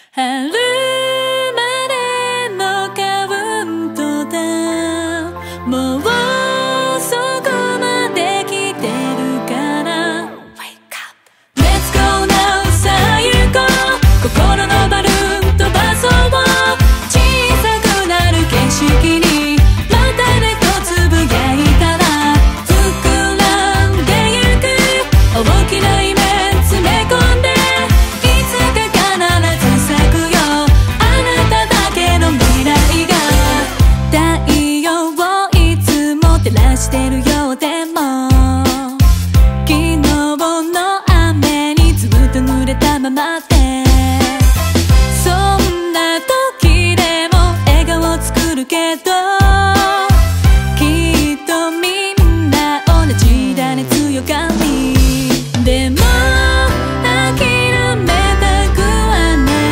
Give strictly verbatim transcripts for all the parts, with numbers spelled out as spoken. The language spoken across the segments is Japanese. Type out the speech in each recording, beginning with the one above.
春までのカウントダウン、もうそこまで来てるから Wake up Let's go now さあ行こう、心のバルーン飛ばそう、小さくなる景色にまたねとつぶやいたら膨らんでゆく大きな夢詰め込んでいつか必ず咲くよ、あなただけの未来が。太陽をいつも照らしてるようでも昨日の雨にずっと濡れたままで、そんな時でも笑顔作るけどきっとみんな同じだね、強がりでも諦めたくはない、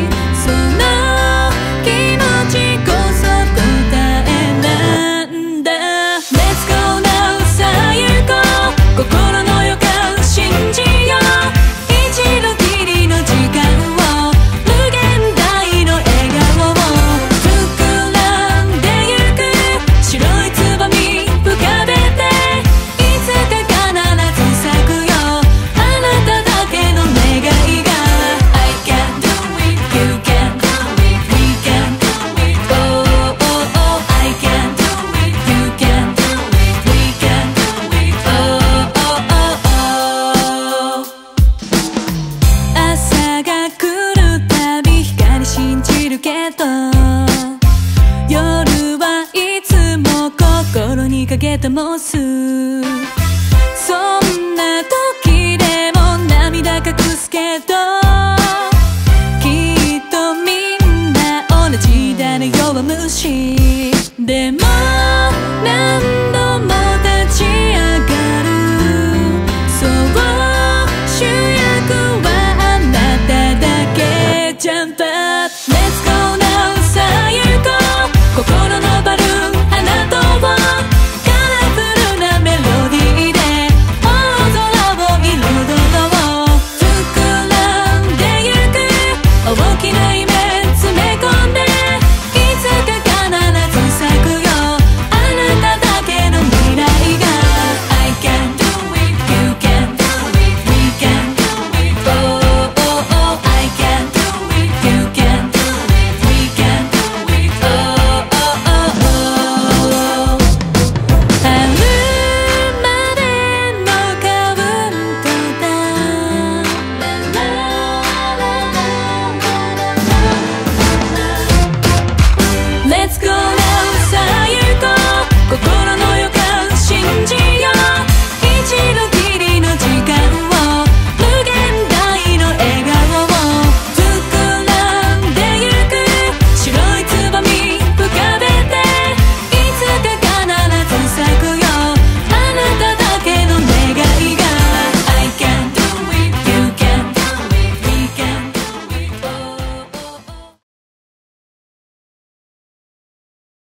その気持ちこそ答えなんだ。 Let's go now さあ行こう、心の予感信じよう、一度きりの時間を無限大の笑顔を膨らんでゆく白いつぼみ浮かべていつか必ず咲くよ、あなただけの願いが。 I can do it, you can do it, we can do it, oh oh oh I can do it, you can do it, we can do it, oh oh oh oh 朝が来るたび光信じるけど夜はいつも心にかけたモス、そんな時でも涙隠すけど